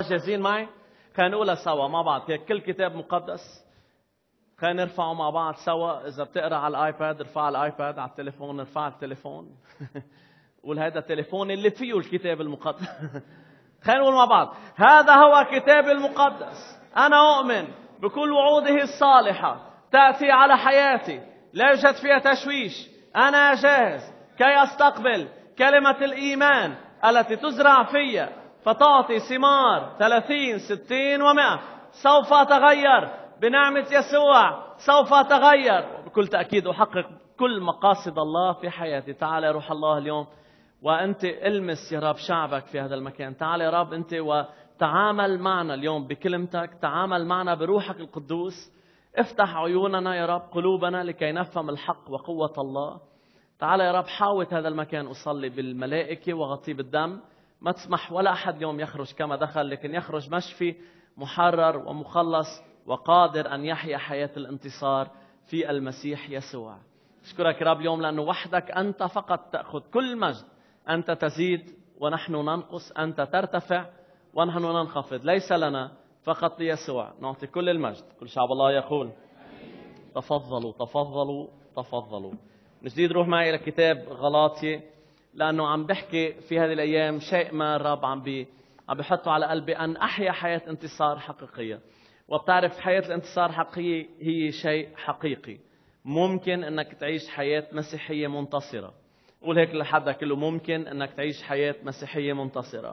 جاهزين معي؟ خلينا نقولها سوا مع بعض هيك. كل كتاب مقدس خلينا نرفعه مع بعض سوا. إذا بتقرأ على الآيباد ارفع الآيباد، على التليفون ارفع التليفون. قول هذا التليفون اللي فيه الكتاب المقدس. خلينا نقول مع بعض هذا هو كتاب المقدس. أنا أؤمن بكل وعوده الصالحة تأتي على حياتي، لا يوجد فيها تشويش. أنا جاهز كي أستقبل كلمة الإيمان التي تزرع فيا فتعطي ثمار 30 60 و100. سوف أتغير بنعمة يسوع، سوف أتغير بكل تأكيد، أحقق كل مقاصد الله في حياتي. تعال يا روح الله اليوم وأنت المس يا رب شعبك في هذا المكان. تعال يا رب أنت وتعامل معنا اليوم بكلمتك، تعامل معنا بروحك القدوس. افتح عيوننا يا رب، قلوبنا لكي نفهم الحق وقوة الله. تعال يا رب حاوط هذا المكان، أصلي بالملائكة وغطيه بالدم. ما تسمح ولا أحد اليوم يخرج كما دخل، لكن يخرج مشفي محرر ومخلص وقادر أن يحيا حياة الانتصار في المسيح يسوع. أشكرك يا رب اليوم لأنه وحدك أنت فقط تأخذ كل مجد. أنت تزيد ونحن ننقص، أنت ترتفع ونحن ننخفض. ليس لنا فقط ليسوع نعطي كل المجد. كل شعب الله يقول تفضلوا تفضلوا تفضلوا. من جديد روح معي إلى كتاب غلاطية، لأنه عم بحكي في هذه الأيام شيء ما الرب عم بيحطه على قلبي، أن أحيا حياة انتصار حقيقية. وبتعرف حياة الانتصار الحقيقية هي شيء حقيقي. ممكن أنك تعيش حياة مسيحية منتصرة. قول هيك لحدك كله، ممكن أنك تعيش حياة مسيحية منتصرة.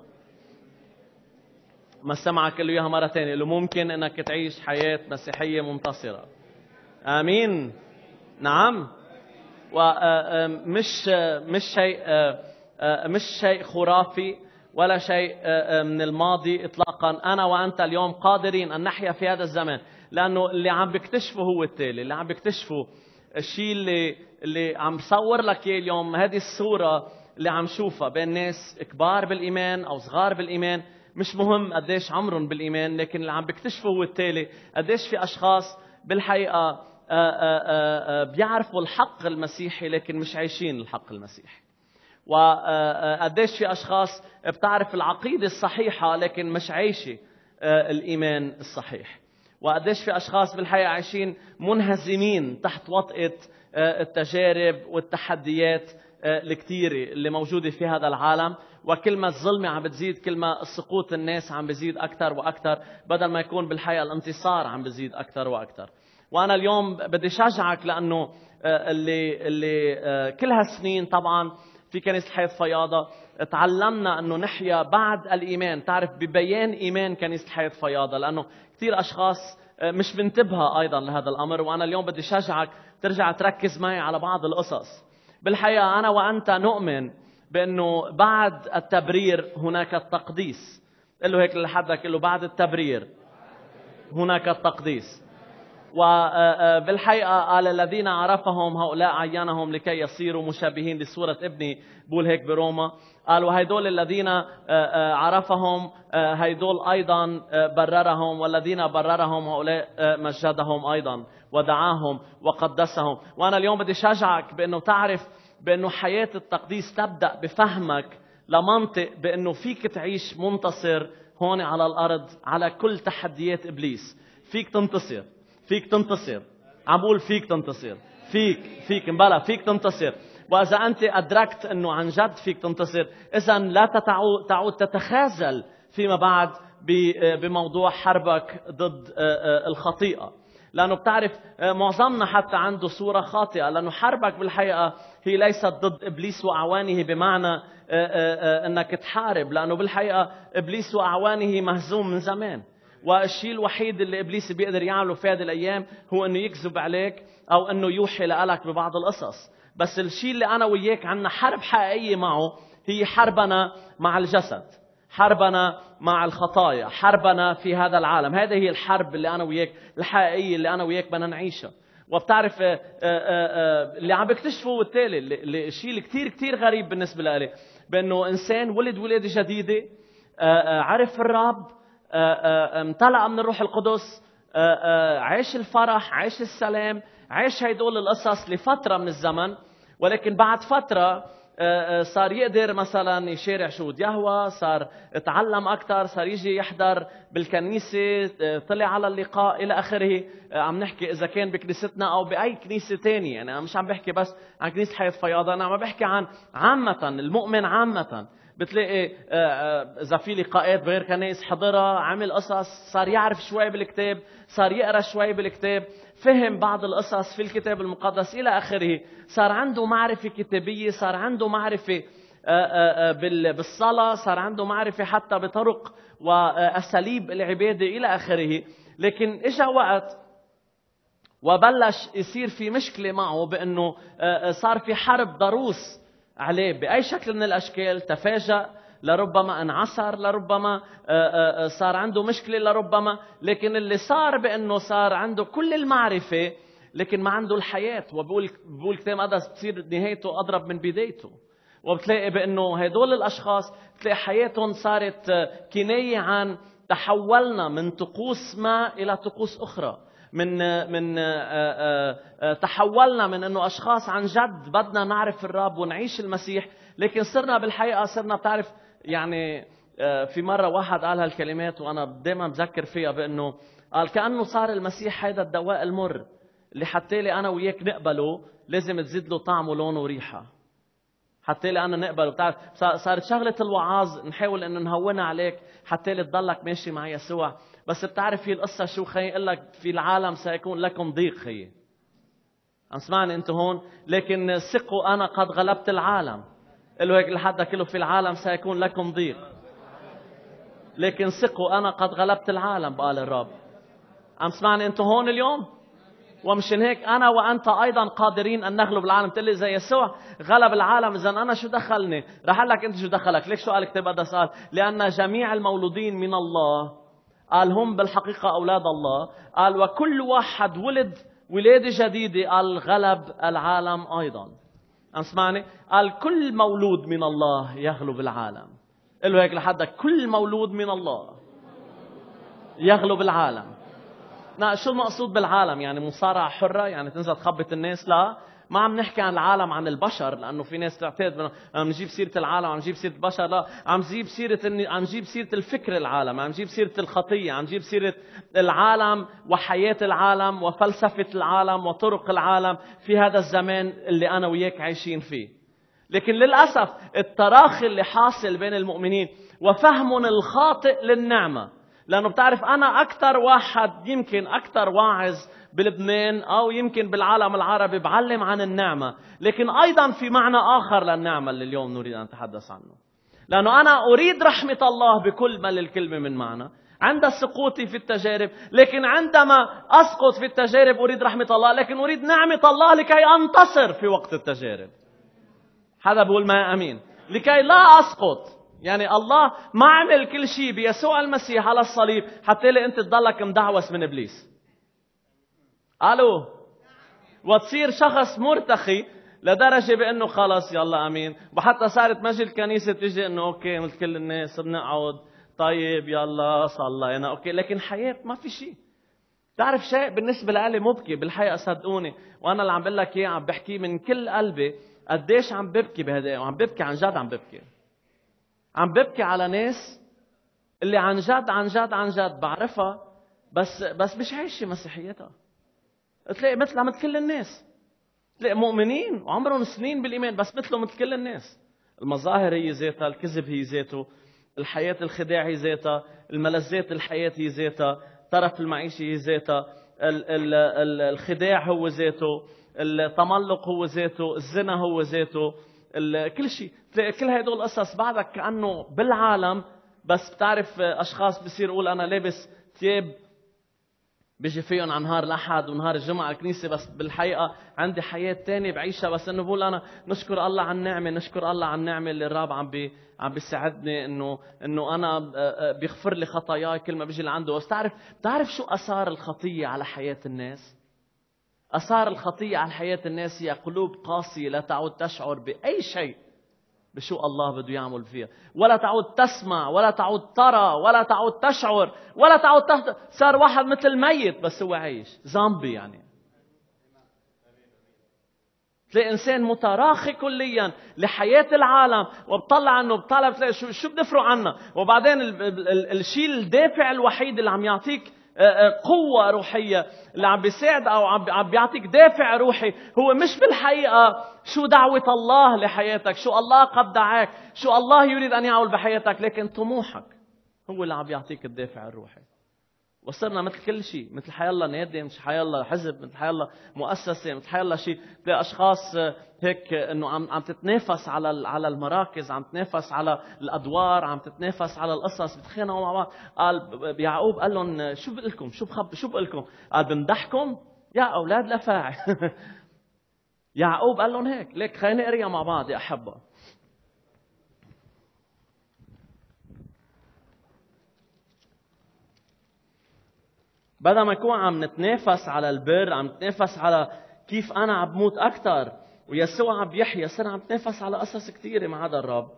ما سمعك له إياها مرة تانية، ممكن أنك تعيش حياة مسيحية منتصرة. آمين. نعم. مش شيء خرافي ولا شيء من الماضي إطلاقا. أنا وأنت اليوم قادرين أن نحيا في هذا الزمن، لأنه اللي عم بيكتشفه هو التالي. اللي عم بيكتشفه الشيء اللي عم صور لك إياه اليوم، هذه الصورة اللي عم شوفها بين ناس كبار بالإيمان أو صغار بالإيمان، مش مهم قديش عمرهم بالإيمان، لكن اللي عم بيكتشفه هو التالي: قديش في أشخاص بالحقيقة بيعرفوا الحق المسيحي لكن مش عايشين الحق المسيحي. وقديش في أشخاص بتعرف العقيدة الصحيحة لكن مش عايشة الإيمان الصحيح. وقديش في أشخاص بالحقيقة عايشين منهزمين تحت وطئة التجارب والتحديات الكثيرة اللي موجودة في هذا العالم. وكل ما الظلمة عم بتزيد، كل ما سقوط الناس عم بزيد أكثر وأكثر، بدل ما يكون بالحقيقة الانتصار عم بزيد أكثر وأكثر. وأنا اليوم بدي شجعك، لأنه اللي كل هالسنين طبعا في كنيسة حياة فياضة تعلمنا أنه نحيا بعد الإيمان. تعرف ببيان إيمان كنيسة حياة فياضة، لأنه كثير أشخاص مش منتبهة أيضا لهذا الأمر. وأنا اليوم بدي شجعك ترجع تركز معي على بعض القصص. بالحقيقة أنا وأنت نؤمن بأنه بعد التبرير هناك التقديس. قل له هيك لحدك، قل له بعد التبرير هناك التقديس. وبالحقيقة قال الذين عرفهم هؤلاء عينهم لكي يصيروا مشابهين لصورة ابنه. بقول هيك بروما، قال وهيدول الذين عرفهم هيدول أيضا بررهم، والذين بررهم هؤلاء مجدهم أيضا ودعاهم وقدسهم. وأنا اليوم بدي شجعك بأنه تعرف بأنه حياة التقديس تبدأ بفهمك لمنطق بأنه فيك تعيش منتصر هون على الأرض على كل تحديات إبليس. فيك تنتصر، فيك تنتصر. عم بقول فيك تنتصر، فيك مبلا فيك تنتصر. وإذا أنت أدركت أنه عن جد فيك تنتصر، إذن لا تعود تتخاذل فيما بعد بموضوع حربك ضد الخطيئة. لأنه بتعرف معظمنا حتى عنده صورة خاطئة، لأنه حربك بالحقيقة هي ليست ضد إبليس وأعوانه بمعنى أنك تحارب، لأنه بالحقيقة إبليس وأعوانه مهزوم من زمان. والشيء الوحيد اللي إبليس بيقدر يعمله في هذه الأيام هو أنه يكذب عليك أو أنه يوحي لك ببعض القصص. بس الشيء اللي أنا وياك عنا حرب حقيقية معه هي حربنا مع الجسد، حربنا مع الخطايا، حربنا في هذا العالم. هذه هي الحرب اللي أنا وياك الحقيقية اللي أنا وياك بدنا نعيشها. وبتعرف اللي عم بكتشفه هو التالي، الشيء اللي كتير كتير غريب بالنسبة لي، بأنه إنسان ولد ولادة جديدة، عرف الرب، امتلأ من الروح القدس، عيش الفرح، عيش السلام، عيش هيدول القصص لفترة من الزمن، ولكن بعد فترة صار يقدر مثلا يشارع شهود يهوه، صار اتعلم أكثر، صار يجي يحضر بالكنيسة، طلع على اللقاء إلى آخره. عم نحكي إذا كان بكنيستنا أو بأي كنيسة تانية، يعني أنا مش عم بحكي بس عن كنيسة حياة فياضة، أنا عم بحكي عن عامة المؤمن عامة. بتلاقي إذا في لقاءات بغير كنائس حضرها، عمل قصص، صار يعرف شوي بالكتاب، صار يقرأ شوي بالكتاب، فهم بعض القصص في الكتاب المقدس إلى آخره. صار عنده معرفة كتابية، صار عنده معرفة بالصلاة، صار عنده معرفة حتى بطرق وأساليب العبادة إلى آخره. لكن إجا وقت وبلش يصير في مشكلة معه بأنه صار في حرب ضروس عليه بأي شكل من الأشكال. تفاجأ، لربما انعسر، لربما صار عنده مشكلة، لربما. لكن اللي صار بأنه صار عنده كل المعرفة لكن ما عنده الحياة. وبقول كتاب مقدس بتصير نهايته أضرب من بدايته. وبتلاقي بأنه هدول الأشخاص بتلاقي حياتهم صارت كناية عن تحولنا من طقوس ما إلى طقوس أخرى، من تحولنا من أنه أشخاص عن جد بدنا نعرف الرب ونعيش المسيح، لكن صرنا بالحقيقة صرنا بتعرف يعني. في مرة واحد قال هالكلمات وأنا دائما بذكر فيها، بأنه قال كأنه صار المسيح هذا الدواء المر اللي حتى لي أنا وياك نقبله لازم تزيد له طعم ولون وريحة، حتى لي أنا نقبله. بتعرف صارت شغلة الوعاظ نحاول أنه نهونها عليك حتى لي تضلك ماشي مع يسوع. بس بتعرف في القصة شو خي؟ يقول لك في العالم سيكون لكم ضيق. خي عم سمعني أنت هون؟ لكن ثقوا أنا قد غلبت العالم. قال له هيك لحدك، له في العالم سيكون لكم ضيق، لكن ثقوا أنا قد غلبت العالم قال الرب. عم سمعني أنت هون اليوم؟ ومشان هيك أنا وأنت أيضا قادرين أن نغلب العالم. تقول لي إذا يسوع غلب العالم إذا أنا شو دخلني؟ رح أقول لك أنت شو دخلك. ليك شو قال الكتاب المقدس؟ قال لأن جميع المولودين من الله، قال هم بالحقيقة أولاد الله، قال وكل واحد ولد ولادة جديدة، قال غلب العالم أيضا. عم سمعني؟ قال كل مولود من الله يغلب العالم. قل له هيك لحدك، كل مولود من الله يغلب العالم. شو المقصود بالعالم؟ يعني مصارعة حرة؟ يعني تنزل تخبط الناس؟ لا، ما عم نحكي عن العالم، عن البشر، لأنه في ناس تعتقد عم نجيب سيرة العالم، عم نجيب سيرة البشر. لا، عم نجيب سيرة الفكر العالم، عم نجيب سيرة الخطية، عم نجيب سيرة العالم وحياة العالم وفلسفة العالم وطرق العالم في هذا الزمان اللي أنا وياك عايشين فيه. لكن للأسف التراخي اللي حاصل بين المؤمنين وفهمهم الخاطئ للنعمة. لأنه بتعرف أنا أكثر واحد يمكن أكثر واعظ بلبنان أو يمكن بالعالم العربي بعلم عن النعمة، لكن أيضا في معنى آخر للنعمة اللي اليوم نريد أن نتحدث عنه. لأنه أنا أريد رحمة الله بكل ما للكلمة من معنى عند سقوطي في التجارب، لكن عندما أسقط في التجارب أريد رحمة الله، لكن أريد نعمة الله لكي أنتصر في وقت التجارب. حدا بقول ما أمين؟ لكي لا أسقط. يعني الله ما عمل كل شيء بيسوع المسيح على الصليب حتى لي أنت تضلك مدعوس من إبليس. ألو؟ وتصير شخص مرتخي لدرجة بأنه خلص يلا أمين. وحتى صارت مجي الكنيسة تجي أنه أوكي مثل كل الناس بنقعد طيب يلا صلينا أوكي، لكن حياة ما في شيء. تعرف شيء بالنسبة لي مبكي بالحقيقة، صدقوني، وأنا اللي عم بقول لك إياه عم بحكي من كل قلبي، قديش عم ببكي بهذا، وعم ببكي عن جد، عم ببكي على ناس اللي عن جد بعرفها بس مش عايشة مسيحيتها. تلاقي مثلها مثل كل الناس، تلاقي مؤمنين وعمرهم سنين بالإيمان بس مثله مثل كل الناس. المظاهر هي ذاتها، الكذب هي ذاته، الحياة الخداع هي ذاتها، الملذات الحياة هي ذاتها، طرف المعيشة هي ذاتها، الخداع هو ذاته، التملق هو ذاته، الزنا هو ذاته، كل شيء. تلاقي كل هدول القصص بعدك كأنه بالعالم. بس بتعرف أشخاص بصير يقول أنا لابس ثياب بيجي فيهم عن نهار الأحد ونهار الجمعة الكنيسة، بس بالحقيقة عندي حياة تانية بعيشها. بس إنه بقول أنا نشكر الله عن النعمة، نشكر الله عن النعمة اللي الرب عم بيساعدني إنه أنا بيغفر لي خطاياي كل ما بيجي لعنده. بس بتعرف شو أثار الخطية على حياة الناس؟ أثار الخطية على حياة الناس هي قلوب قاسية لا تعود تشعر بأي شيء بشو الله بده يعمل فيها، ولا تعود تسمع، ولا تعود ترى، ولا تعود تشعر، ولا تعود صار واحد مثل ميت بس هو عايش، زامبي يعني. تلاقي إنسان متراخي كليا لحياة العالم، وبطلع عنه بطلع بتلاقي شو بدفروا عنا. وبعدين الشيء الدافع الوحيد اللي عم يعطيك قوة روحية، اللي عم بيساعد أو عم بيعطيك دافع روحي، هو مش بالحقيقة شو دعوة الله لحياتك، شو الله قد دعاك، شو الله يريد أن يعمل بحياتك، لكن طموحك هو اللي عم يعطيك الدافع الروحي. وصرنا مثل كل شيء، مثل حيالله نادي، مثل حيالله حزب، مثل حيالله مؤسسة، مثل حيالله شيء. تلاقي أشخاص هيك إنه عم تتنافس على المراكز، عم تتنافس على الأدوار، عم تتنافس على القصص، بتخانقوا مع بعض. قال يعقوب قال لهم شو بقلكم، شو بقلكم؟ قال بمدحكم يا أولاد لفاعل. يعقوب قال لهم هيك. ليك خلينا نقريها مع بعض يا أحبة. بدل ما نكون عم نتنافس على البر، عم نتنافس على كيف أنا عم بموت أكتر ويسوع عم بيحيى، صرنا عم نتنافس على قصص كثيرة مع هذا الرب.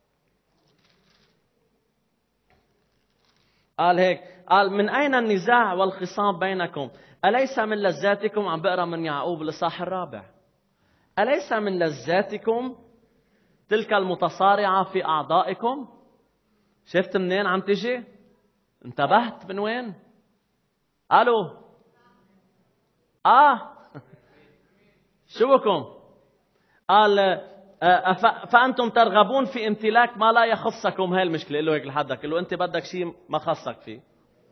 قال هيك، قال من أين النزاع والخصام بينكم؟ أليس من لذاتكم، عم بقرأ من يعقوب الإصحاح 4، أليس من لذاتكم تلك المتصارعة في أعضائكم؟ شفت منين عم تجي؟ انتبهت من وين؟ ألو شو بكم؟ قال فأنتم ترغبون في امتلاك ما لا يخصكم. هاي المشكلة. قل له هيك لحدك، قل له أنت بدك شيء ما خصك فيه.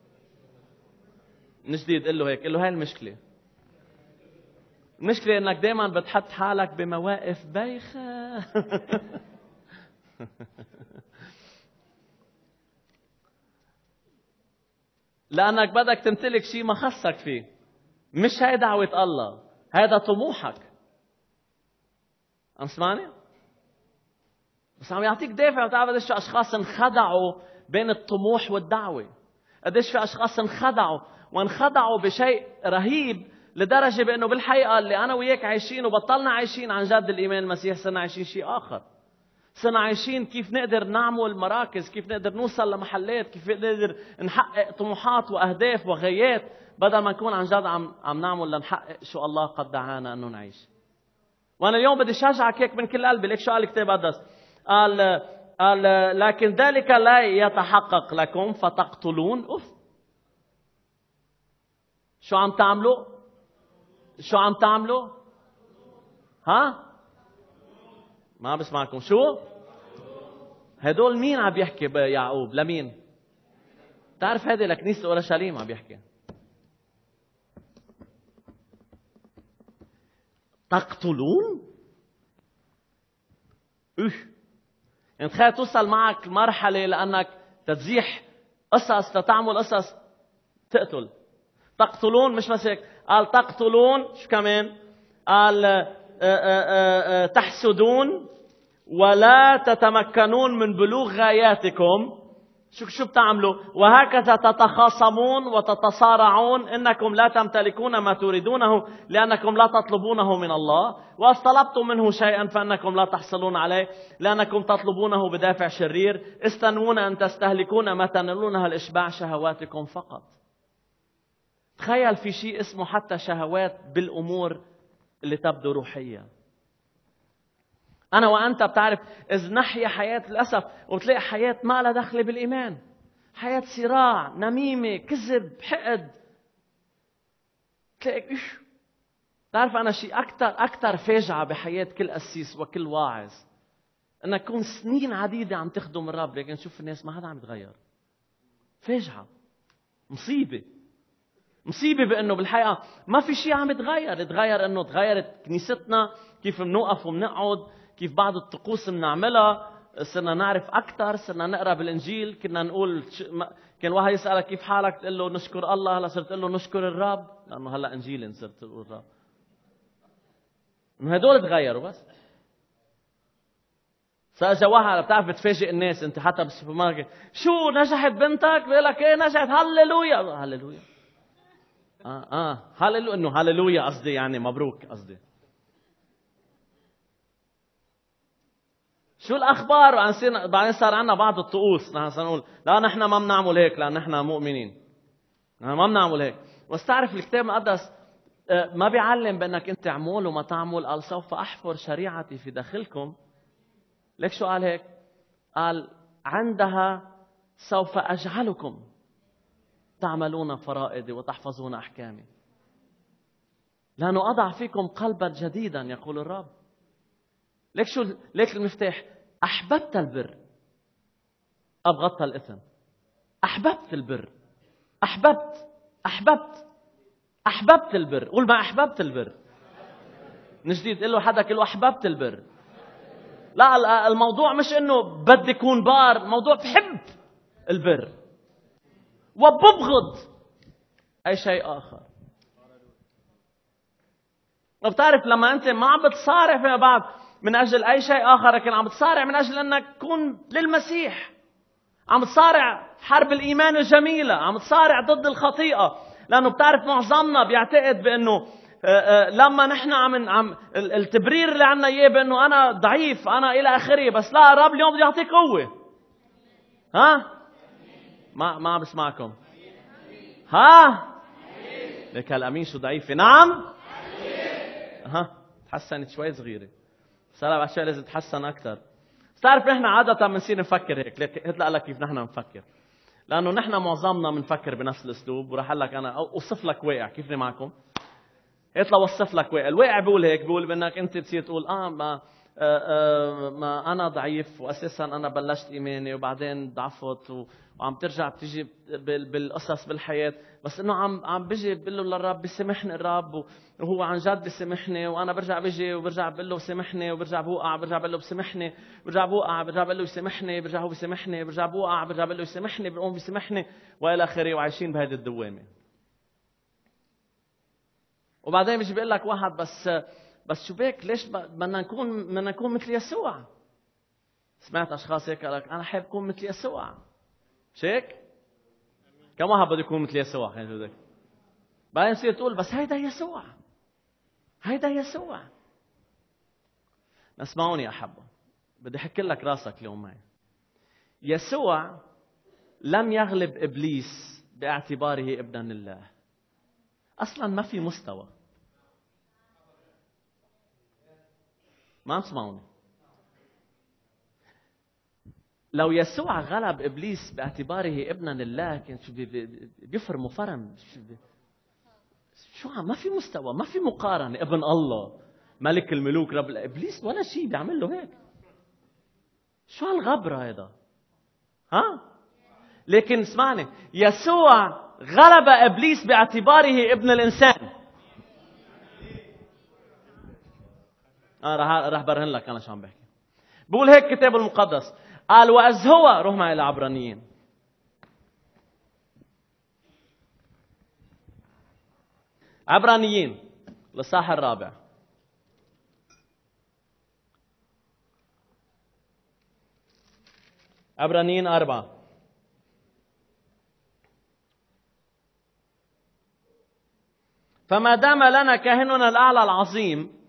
من جديد قل له هيك، قل له هاي المشكلة. المشكلة إنك دائما بتحط حالك بمواقف بايخة. لأنك بدك تمتلك شيء ما خصك فيه. مش هاي دعوة الله، هذا طموحك. عم تسمعني؟ بس عم يعطيك دافع. وتعرف قديش في أشخاص انخدعوا بين الطموح والدعوة، قديش في أشخاص انخدعوا بشيء رهيب، لدرجة بأنه بالحقيقة اللي أنا وياك عايشين وبطلنا عايشين عن جد الإيمان المسيح، صرنا عايشين شيء آخر. صرنا عايشين كيف نقدر نعمل مراكز، كيف نقدر نوصل لمحلات، كيف نقدر نحقق طموحات وأهداف وغايات، بدل ما نكون عن جد عم نعمل لنحقق شو الله قد دعانا أنه نعيش. وأنا اليوم بدي شجعك هيك من كل قلبي. ليك شو قال الكتاب المقدس؟ قال لكن ذلك لا يتحقق لكم فتقتلون. شو عم تعملوا؟ ها؟ ما بسمعكم. شو؟ هدول مين عم بيحكي يعقوب؟ لمين؟ تعرف هذه لكنيسة أورشليم عم بيحكي. تقتلون؟ يعني تخيل توصل معك مرحلة لأنك تتزيح قصص، تتعمل قصص تقتل. تقتلون مش مسك. قال تقتلون. شو كمان؟ قال تحسدون ولا تتمكنون من بلوغ غاياتكم. شو بتعملوا؟ وهكذا تتخاصمون وتتصارعون، إنكم لا تمتلكون ما تريدونه لأنكم لا تطلبونه من الله، واستطلبتم منه شيئا فإنكم لا تحصلون عليه لأنكم تطلبونه بدافع شرير، استنون أن تستهلكون ما تنالونه الإشباع شهواتكم فقط. تخيل في شيء اسمه حتى شهوات بالأمور اللي تبدو روحية. أنا وأنت بتعرف إذ نحيا حياة للأسف وبتلاقي حياة ما لها دخل بالإيمان، حياة صراع، نميمة، كذب، حقد. تلاقي تعرف أنا شيء أكتر فاجعة بحياة كل قسيس وكل واعظ، أنك تكون سنين عديدة عم تخدم الرب لكن شوف الناس ما حدا عم يتغير. فاجعة، مصيبة بأنه بالحقيقة ما في شيء عم يتغير. أنه تغيرت كنيستنا، كيف منوقف ومنقعد، كيف بعض الطقوس منعملها، صرنا نعرف أكتر، صرنا نقرأ بالإنجيل. كنا نقول كان واحد يسألك كيف حالك تقول له نشكر الله، هلا صرت تقول له نشكر الرب، لأنه هلا إنجيل صرت تقول الرب. إنه هدول تغيروا بس. سأجا واحد بتعرف بتفاجئ الناس أنت حتى بالسوبر ماركت، شو نجحت بنتك؟ بيقول لك إيه نجحت، هللويا. هللويا هللويا، إنه هللويا قصدي يعني مبروك قصدي. شو الأخبار؟ بعدين صار عنا بعض الطقوس نحن نقول لا نحن ما بنعمل هيك لأن نحن مؤمنين، نحن ما بنعمل هيك. بس تعرف الكتاب المقدس ما بيعلم بأنك أنت تعمل وما تعمل. قال سوف أحفر شريعتي في داخلكم. ليك شو قال هيك؟ قال عندها سوف أجعلكم تعملون فرائضي وتحفظون أحكامي، لأنه أضع فيكم قلبا جديدا يقول الرب. ليك المفتاح. أحببت البر أبغضت الإثم. أحببت البر. أحببت البر. قول ما أحببت البر. من جديد قل له حدا، قل له أحببت البر. لا، الموضوع مش إنه بدي أكون بار، الموضوع بحب البر وببغض أي شيء آخر. وبتعرف لما أنت ما عم بتصارع فيما بعد من أجل أي شيء آخر، لكن عم بتصارع من أجل أنك تكون للمسيح، عم بتصارع حرب الإيمان الجميلة، عم بتصارع ضد الخطيئة. لأنه بتعرف معظمنا بيعتقد بأنه لما نحن عم التبرير اللي عنا إياه بأنه أنا ضعيف، أنا إلى آخره، بس لا، الرب اليوم بده يعطيك قوة. ها؟ ما عم بسمعكم. ها؟ لك هالأمين شو ضعيفة؟ نعم؟ ها؟ تحسنت شوي صغيرة، بس هلا بعد شوي لازم تتحسن أكثر. تعرف نحن عادة بنصير نفكر هيك. هتلاقي لك كيف نحن نفكر، لأنه نحن معظمنا بنفكر بنفس الأسلوب. وراح أقول لك أنا أوصف لك واقع. كيفني معكم؟ هتلا وصف لك واقع. الواقع بيقول هيك، بيقول بأنك أنت تصير تقول ما أنا ضعيف، وأساسا أنا بلشت إيماني وبعدين ضعفت، وعم ترجع بتيجي بالقصص بالحياة، بس إنه عم بيجي بقول له للرب بيسامحني الرب، وهو عن جد بيسامحني، وأنا برجع بيجي وبرجع بقول له سامحني، وبرجع بوقع، برجع بقول له بسامحني، برجع بوقع، برجع بقول له يسامحني، برجع هو بيسامحني، برجع بوقع، برجع بقول له يسامحني، بقوم بيسامحني، وإلى آخره، وعايشين بهذه الدوامة. وبعدين بيجي بيقول لك واحد بس شو بك؟ ليش بدنا نكون مثل يسوع؟ سمعت اشخاص هيك قال لك انا حابب اكون مثل يسوع. مش هيك؟ كم واحد بده يكون مثل يسوع؟ خلينا نقول. بعدين تصير تقول بس هيدا يسوع. اسمعوني يا احبه، بدي احكي لك راسك اليوم معي. يسوع لم يغلب ابليس باعتباره ابنا لله. اصلا ما في مستوى. ما اسمعوني. لو يسوع غلب ابليس باعتباره ابنا لله، كان شو بيفرموا فرم. شو ما في مستوى، ما في مقارنه. ابن الله، ملك الملوك، رب ابليس ولا شيء بيعمل له هيك. شو هالغبره هذا؟ ها؟ لكن اسمعني، يسوع غلب ابليس باعتباره ابن الانسان. راح برهن لك انا شو عم بحكي. بقول هيك الكتاب المقدس، قال وإذ هو، روح معي لعبرانيين. عبرانيين الإصحاح 4. عبرانيين 4. فما دام لنا كاهننا الأعلى العظيم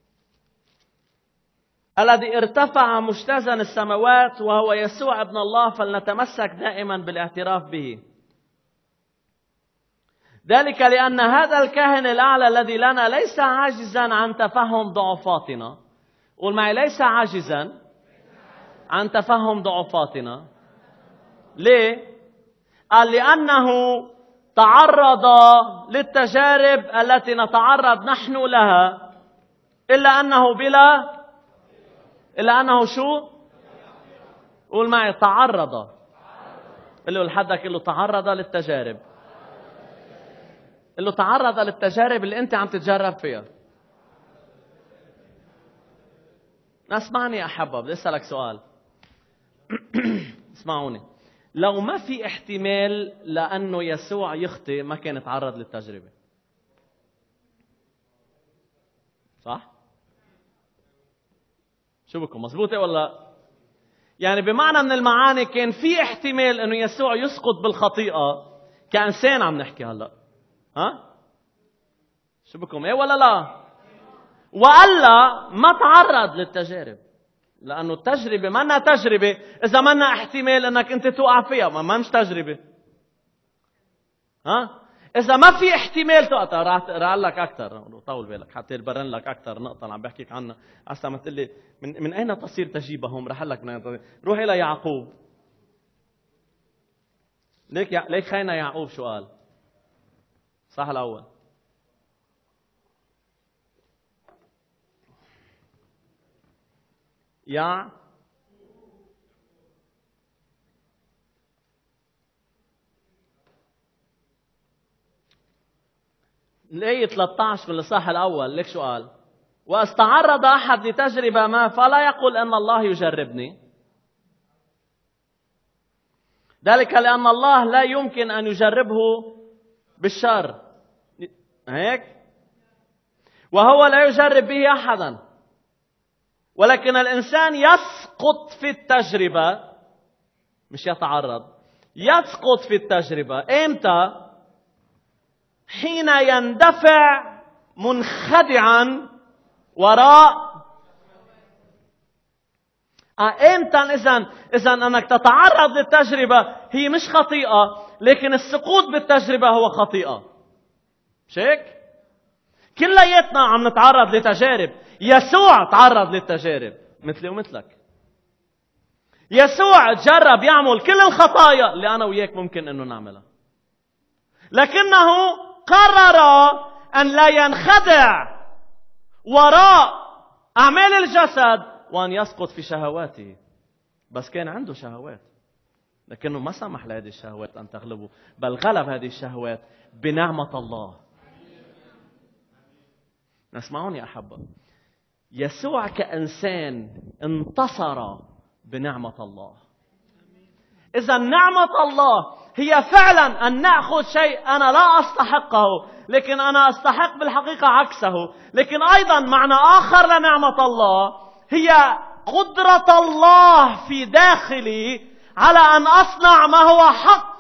الذي ارتفع مجتازا السماوات وهو يسوع ابن الله، فلنتمسك دائما بالاعتراف به. ذلك لأن هذا الكاهن الأعلى الذي لنا ليس عاجزا عن تفهم ضعفاتنا. قول معي، ليس عاجزا عن تفهم ضعفاتنا. ليه؟ قال لأنه تعرض للتجارب التي نتعرض نحن لها، إلا أنه شو؟ قول معي، تعرض. قل له لحدك، قل له تعرض للتجارب. قل له تعرض للتجارب اللي أنت عم تتجرب فيها. اسمعني يا أحبة، بدي أسألك سؤال. اسمعوني. لو ما في احتمال لأنه يسوع يخطئ، ما كان يتعرض للتجربة. صح؟ شو بكم، مزبوطة ولا؟ يعني بمعنى من المعاني كان في احتمال انه يسوع يسقط بالخطيئة كإنسان. عم نحكي هلا. ها؟ شو بكم، ايه ولا لا؟ وألا ما تعرض للتجارب، لأنه التجربة منا تجربة إذا منا احتمال انك انت توقع فيها. ما مش تجربة. ها؟ إذا ما في احتمال تقطع، راح أقرأ لك أكثر، طول بالك حتى يبرن لك أكثر نقطة اللي عم بحكيك عنها. أصلا ما تقول لي من أين تصير تجيبهم؟ راح لك روح إلى يعقوب. ليك خينا يعقوب شو قال؟ صح الأول. الآية 13 من الإصحاح الأول ليك شو قال؟ واستعرض أحد لتجربة ما فلا يقول أن الله يجربني، ذلك لأن الله لا يمكن أن يجربه بالشر، هيك؟ وهو لا يجرب به أحدا، ولكن الإنسان يسقط في التجربة، مش يتعرض، يسقط في التجربة. إمتى؟ حين يندفع منخدعا وراء. إمتى؟ إذا أنك تتعرض للتجربة هي مش خطيئة، لكن السقوط بالتجربة هو خطيئة. مش هيك؟ كلياتنا عم نتعرض لتجارب. يسوع تعرض للتجارب مثلي ومثلك. يسوع جرب يعمل كل الخطايا اللي أنا وياك ممكن أنه نعملها، لكنه قرر أن لا ينخدع وراء أعمال الجسد وأن يسقط في شهواته. بس كان عنده شهوات، لكنه ما سمح لهذه الشهوات أن تغلبه، بل غلب هذه الشهوات بنعمة الله. اسمعوني أحبة، يسوع كإنسان انتصر بنعمة الله. إذا نعمة الله هي فعلا أن نأخذ شيء أنا لا أستحقه، لكن أنا أستحق بالحقيقة عكسه. لكن أيضا معنى آخر لنعمة الله هي قدرة الله في داخلي على أن أصنع ما هو حق.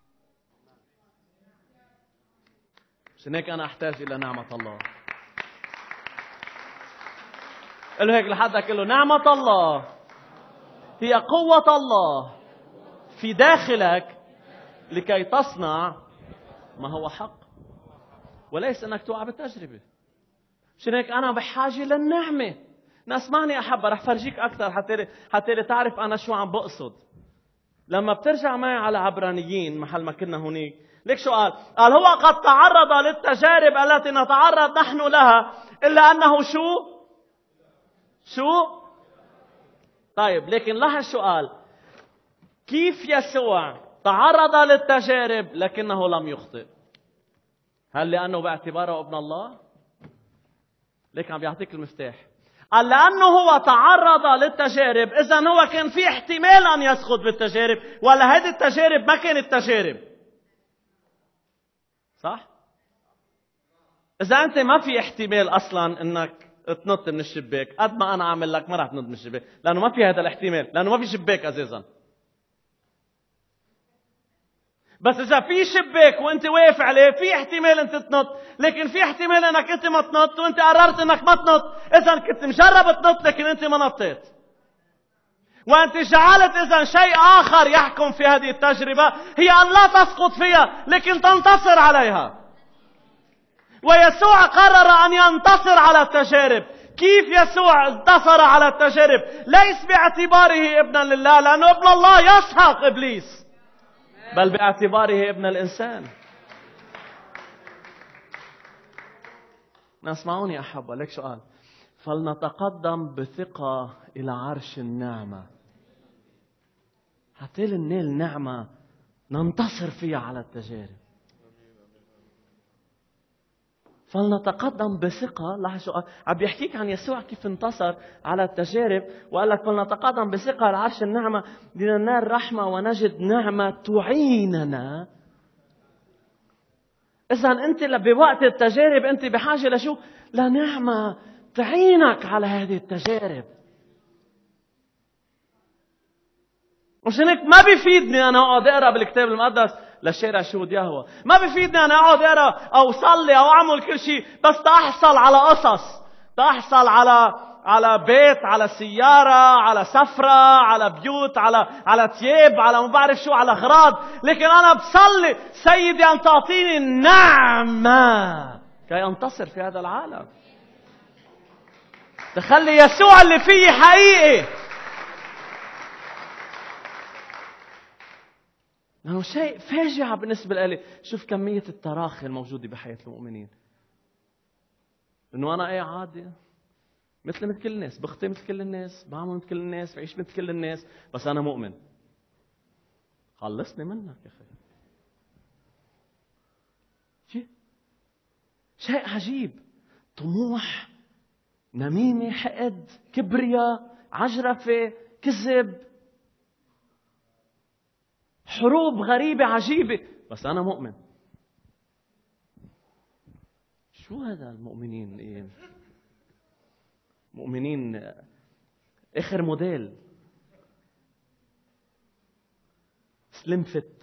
عشان هيك أنا أحتاج إلى نعمة الله. قل له هيك لحدك، قل له نعمة الله هي قوة الله في داخلك لكي تصنع ما هو حق، وليس أنك توقع بالتجربة. عشان هيك أنا بحاجة للنعمة. اسمعني أحبة، رح فرجيك أكثر حتى تعرف أنا شو عم بقصد. لما بترجع معي على عبرانيين محل ما كنا هناك، ليك شو قال؟ قال هو قد تعرض للتجارب التي نتعرض نحن لها، إلا أنه شو؟ طيب، لكن لاحظ شو قال؟ كيف يسوع تعرض للتجارب لكنه لم يخطئ؟ هل لأنه باعتباره ابن الله؟ ليك عم بيعطيك المفتاح. قال لأنه هو تعرض للتجارب، إذن هو كان في احتمال أن يسقط بالتجارب، ولا هذه التجارب ما كانت تجارب. صح؟ إذا أنت ما في احتمال أصلا أنك تنط من الشباك، قد ما أنا عامل لك ما رح تنط من الشباك، لأنه ما في هذا الاحتمال، لأنه ما في شباك أساسا. بس إذا في شباك وأنت واقف عليه في احتمال أنت تنط، لكن في احتمال أنك أنت ما تنط وأنت قررت أنك ما تنط. إذا كنت مجرب تنط لكن أنت ما نطيت، وأنت جعلت إذا شيء آخر يحكم في هذه التجربة، هي أن لا تسقط فيها لكن تنتصر عليها. ويسوع قرر أن ينتصر على التجارب. كيف يسوع انتصر على التجارب؟ ليس باعتباره ابنا لله، لأنه ابن الله يسحق إبليس، بل باعتباره ابن الإنسان. اسمعوني أحبة، لك سؤال. فلنتقدم بثقة إلى عرش النعمة حتى ننال نعمة ننتصر فيها على التجارب. فلنتقدم بثقة. لاحظوا عم بيحكيك عن يسوع كيف انتصر على التجارب، وقال لك فلنتقدم بثقة لعرش النعمة لننال رحمة ونجد نعمة تعيننا. إذا أنت بوقت التجارب أنت بحاجة لشو؟ لنعمة تعينك على هذه التجارب. مش هيك ما بيفيدني أنا أقعد أقرأ بالكتاب المقدس لشارع شهود يهوه، ما بيفيدني أنا أقعد أقرأ أو صلي أو أعمل كل شيء بس تحصل على قصص، تحصل على بيت، على سيارة، على سفرة، على بيوت، على ثياب، على ما بعرف شو، على أغراض. لكن أنا بصلي سيدي أن تعطيني النعمة كي أنتصر في هذا العالم. تخلي يسوع اللي فيه حقيقي. لأنه شيء فاجعة بالنسبة لي. شوف كمية التراخي الموجودة بحياة المؤمنين. إنه أنا إيه عادي مثل كل الناس، بخطي مثل كل الناس، بعمل مثل كل الناس، بعيش مثل كل الناس، بس أنا مؤمن. خلصني منك يا أخي. شيء عجيب. طموح، نميمة، حقد، كبرياء، عجرفة، كذب، حروب غريبة عجيبة، بس أنا مؤمن. شو هذا المؤمنين؟ إيه؟ مؤمنين آخر موديل، سليم فت.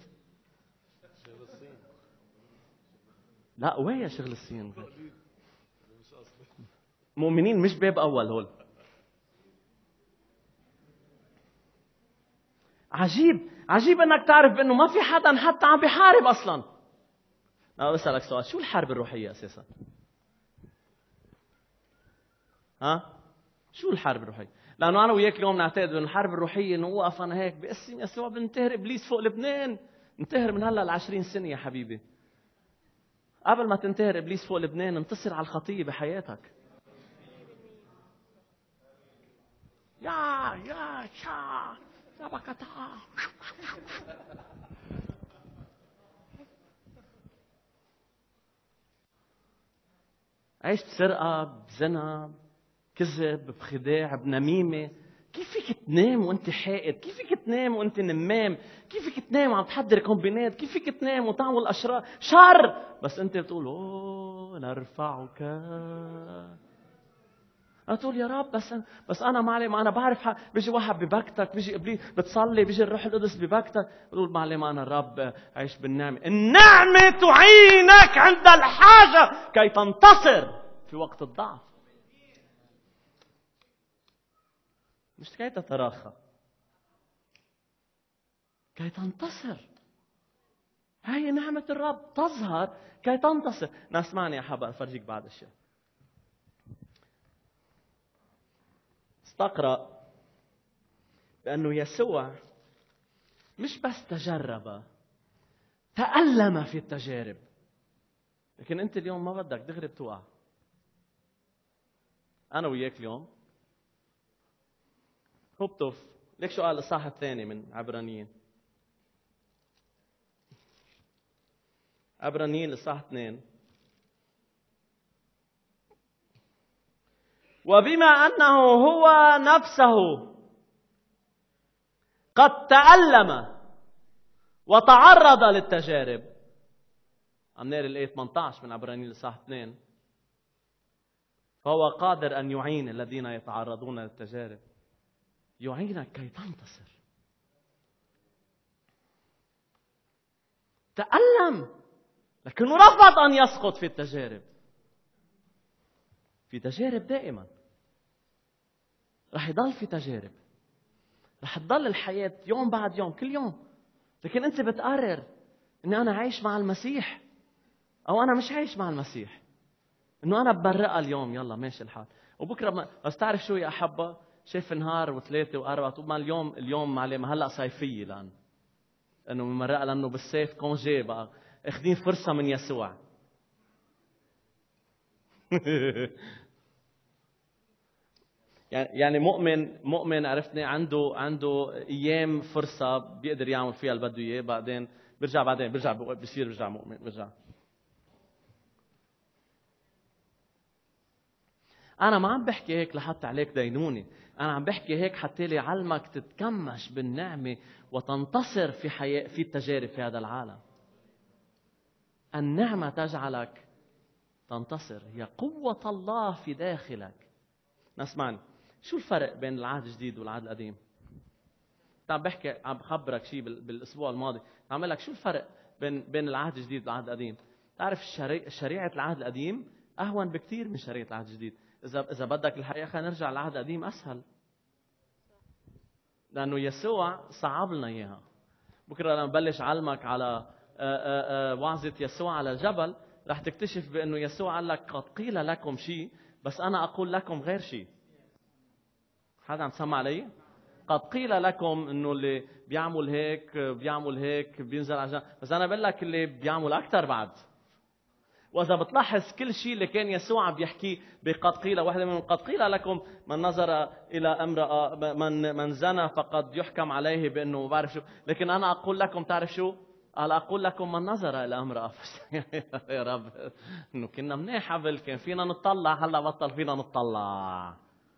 لا وين شغل الصين؟ مؤمنين مش باب أول هول. عجيب انك تعرف بانه ما في حدا حتى عم بيحارب اصلا. انا بسألك سؤال، شو الحرب الروحية اساسا؟ شو الحرب الروحية؟ لانه انا وياك اليوم نعتقد انه الحرب الروحية انه اوقف انا هيك باسم يسوع بنتهر ابليس فوق لبنان. انتهر من هلا ل20 سنة يا حبيبي. قبل ما تنتهر ابليس فوق لبنان انتصر على الخطية بحياتك. يا عشت سرقة، بزنا، كذب، بخداع، بنميمة. كيف فيك تنام وانت حاقد؟ كيف فيك تنام وانت نمام؟ كيف فيك تنام وعم تحضر كومبينات؟ كيف فيك تنام وتعمل أشرار شر بس انت بتقول اوه نرفعك؟ تقول يا رب بس انا معلم، انا بعرف بيجي واحد ببكتك، بيجي ابليس بتصلي، بيجي الروح القدس ببكتك، بتقول معلم انا الرب عيش بالنعمه. النعمه تعينك عند الحاجه كي تنتصر في وقت الضعف، مش كي تتراخى، كي تنتصر. هاي نعمه الرب تظهر كي تنتصر. اسمعني يا حبا افرجيك بعض الشيء. استقرأ بأنه يسوع مش بس تجرب، تألم في التجارب. لكن أنت اليوم ما بدك دغري بتوقع. أنا وياك اليوم هبطف. ليك شو قال الإصحاح الثاني من عبرانيين؟ عبرانيين الإصحاح 2. وبما أنه هو نفسه قد تألم وتعرض للتجارب. عم نقرأ الآية 18 من عبرانيين الإصحاح 2. فهو قادر أن يعين الذين يتعرضون للتجارب. يعينك كي تنتصر. تألم لكنه رفض أن يسقط في التجارب. في تجارب دائما، رح يضل في تجارب، رح تضل الحياة يوم بعد يوم كل يوم. لكن أنت بتقرر أني أنا عايش مع المسيح أو أنا مش عايش مع المسيح. أنه أنا ببرئها اليوم يلا ماشي الحال، وبكرة بس تعرف شو يا أحبة؟ شايف نهار وثلاثة وأربعة طول ما اليوم معلم هلأ صيفية لأنه ممرقة، لأنه بالصيف كونجي بقى اخدين فرصة من يسوع. يعني مؤمن عرفتني عنده ايام فرصه بيقدر يعمل فيها اللي بده اياه، بعدين بيرجع مؤمن. انا ما عم بحكي هيك لحتى عليك دينوني، انا عم بحكي هيك حتى لي علمك تتكمش بالنعمه وتنتصر في التجارب في هذا العالم. النعمه تجعلك تنتصر، هي قوه الله في داخلك. اسمعني، شو الفرق بين العهد الجديد والعهد القديم؟ عم بخبرك شيء بالاسبوع الماضي، عم لك شو الفرق بين العهد الجديد والعهد القديم. تعرف شريعه العهد القديم اهون بكثير من شريعه العهد الجديد. إذا بدك الحقيقة خلينا نرجع للعهد القديم أسهل، لأنه يسوع صعب لنا إياها. بكرة لما بلش علمك على وعظة يسوع على الجبل رح تكتشف بأنه يسوع قال لك قد قيل لكم شيء بس أنا أقول لكم غير شيء. حدا عم تسمع علي؟ قد قيل لكم إنه اللي بيعمل هيك بينزل على الجنة، بس أنا بقول لك اللي بيعمل أكتر بعد. وإذا بتلاحظ كل شيء اللي كان يسوع بيحكي بقد قيل، واحدة منهم قد قيل لكم من نظر إلى امرأة من زنى فقد يحكم عليه بأنه ما بعرف شو، لكن أنا أقول لكم تعرف شو؟ قال أقول لكم من نظر إلى امرأة. يا رب إنه كنا منيح قبل كان فينا نطلع، هلا بطل فينا نطلع.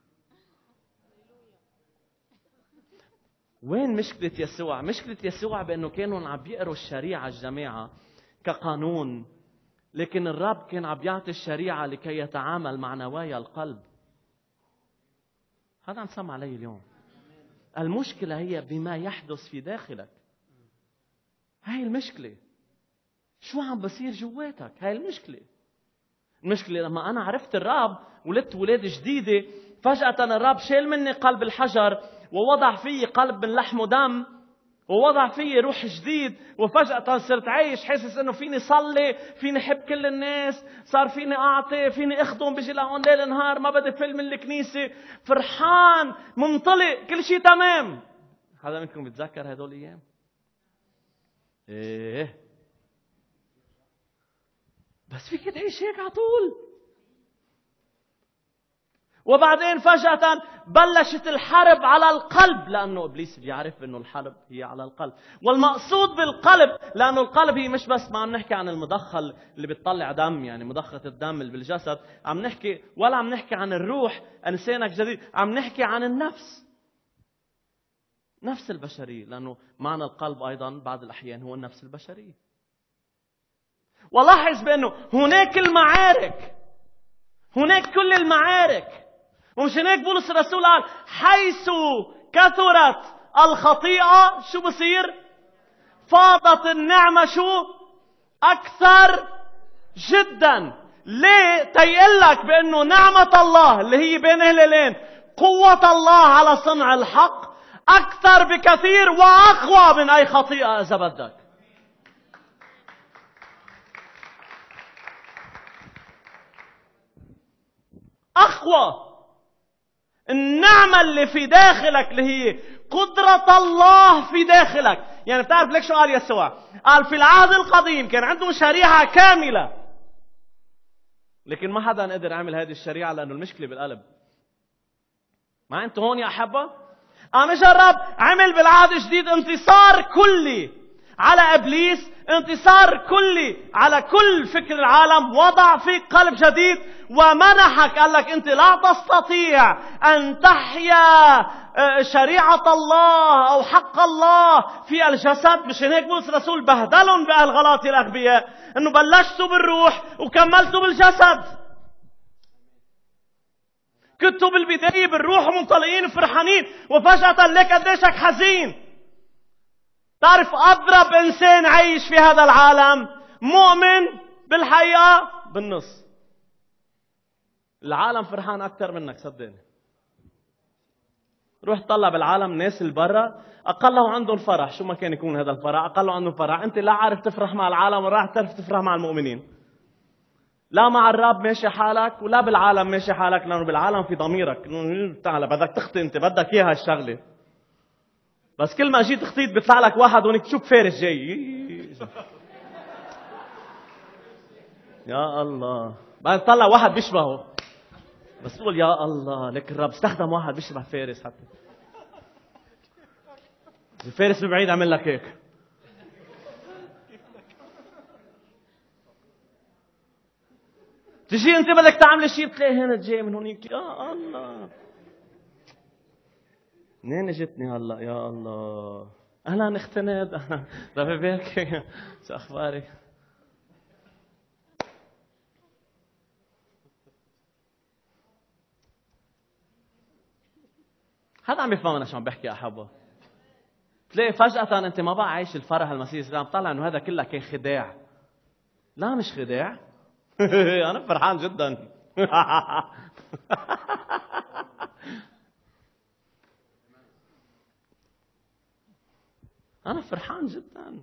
وين مشكلة يسوع؟ مشكلة يسوع بأنه كانوا عم بيقروا الشريعة الجماعة كقانون، لكن الرب كان عم يعطي الشريعة لكي يتعامل مع نوايا القلب. هذا عم تسمع علي اليوم. المشكلة هي بما يحدث في داخلك. هاي المشكلة. شو عم بصير جواتك؟ هاي المشكلة. المشكلة لما أنا عرفت الرب ولدت ولادة جديدة، فجأة الرب شال مني قلب الحجر ووضع فيه قلب من لحم ودم، ووضع فيه روح جديد، وفجأة صرت عايش حاسس انه فيني صلي، فيني حب كل الناس، صار فيني اعطي، فيني اخدم، بيجي لهون ليل نهار، ما بدي فيلم من الكنيسة، فرحان، منطلق، كل شيء تمام. حدا منكم بيتذكر هدول الايام؟ ايه بس فيك تعيش هيك على طول. وبعدين فجأة بلشت الحرب على القلب، لأنه إبليس بيعرف أنه الحرب هي على القلب. والمقصود بالقلب، لأنه القلب هي مش بس ما عم نحكي عن المضخة اللي بتطلع دم، يعني مضخة الدم اللي بالجسد، عم نحكي ولا عم نحكي عن الروح إنسانك جديد، عم نحكي عن النفس، نفس البشرية، لأنه معنى القلب أيضا بعض الأحيان هو النفس البشرية. ولاحظ بأنه هناك المعارك، هناك كل المعارك. ومشان هيك بولس الرسول قال حيث كثرت الخطيئة شو بصير؟ فاضت النعمة شو؟ أكثر جدا. ليه؟ تيقلك بأنه نعمة الله اللي هي بين هلالين، قوة الله على صنع الحق أكثر بكثير وأقوى من أي خطيئة إذا بدك. أقوى. النعمة اللي في داخلك اللي هي قدرة الله في داخلك. يعني بتعرف ليك شو قال يسوع؟ قال في العهد القديم كان عندهم شريعة كاملة، لكن ما حدا قدر يعمل هذه الشريعة لأنه المشكلة بالقلب. ما أنتوا هون يا أحبة؟ قام اجى الرب عمل بالعهد الجديد انتصار كلي على إبليس، انتصار كلي على كل فكر العالم، وضع فيك قلب جديد ومنحك، قال لك أنت لا تستطيع أن تحيا شريعة الله أو حق الله في الجسد. مشان هيك بولس الرسول بهدلهم بأهل غلاطي الأغبياء أنه بلشتوا بالروح وكملتوا بالجسد. كنتوا بالبداية بالروح ومنطلقين وفرحانين، وفجأة لك قديشك حزين. تعرف أضرب إنسان عايش في هذا العالم مؤمن بالحقيقة بالنص. العالم فرحان أكثر منك صدقني. روح طلع بالعالم ناس البرة أقله عندهم فرح، شو ما كان يكون هذا الفرح أقله عندهم فرح. أنت لا عارف تفرح مع العالم ولا عارف تفرح مع المؤمنين. لا مع الرب ماشي حالك ولا بالعالم ماشي حالك، لأنه بالعالم في ضميرك تعال بدك تخطي، أنت بدك إياها الشغلة، بس كل ما جيت تخطيط بيطلع لك واحد هونيك تشوف فارس جاي. يا الله، بعد طلع واحد بيشبهه، بس تقول يا الله لك الرب استخدم واحد بيشبه فارس. حتى الفارس من بعيد عمل لك هيك. تجي انت بدك تعمل شيء بتلاقي هنا جاي من هونيك. يا الله منين اجتني هلا؟ يا الله اهلا اختي ند، ربي يبارك، شو اخبارك؟ هذا عم يفهم انا شو عم بحكي يا احبه. تلاقي فجأة انت ما بقى عايش الفرح المسيح، عم طلع انه هذا كله كان خداع. لا مش خداع. انا فرحان جدا أنا فرحان جدا.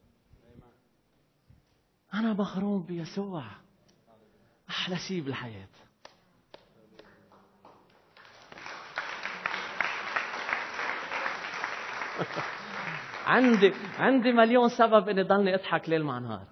أنا مغروم بيسوع، أحلى شيء بالحياة. عندي مليون سبب إني ضلني أضحك ليل مع نهار.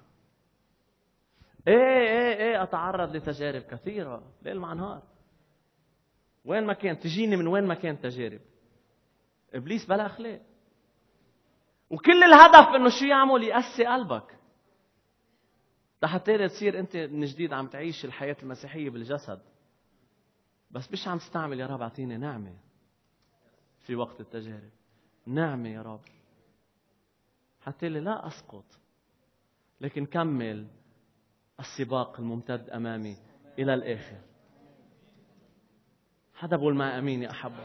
إيه أتعرض لتجارب كثيرة ليل مع نهار. وين ما كان تجيني، من وين ما كان تجارب. إبليس بلا أخلاق، وكل الهدف إنه شو يعمل؟ يقسي قلبك لحتى تصير أنت من جديد عم تعيش الحياة المسيحية بالجسد، بس مش عم تستعمل. يا رب أعطيني نعمة في وقت التجارب، نعمة يا رب حتى لا أسقط، لكن كمل السباق الممتد أمامي إلى الآخر. حدا بقول معي أمين يا أحبة؟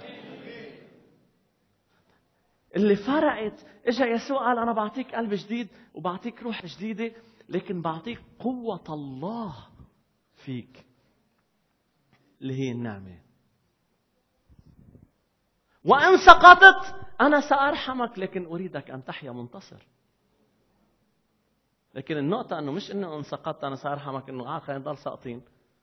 اللي فرقت، إجا يسوع قال أنا بعطيك قلب جديد وبعطيك روح جديدة، لكن بعطيك قوة الله فيك اللي هي النعمة. وإن سقطت أنا سأرحمك، لكن أريدك أن تحيا منتصر. لكن النقطة أنه مش أنه إن سقطت أنا سأرحمك، أنه خلينا نضل ساقطين.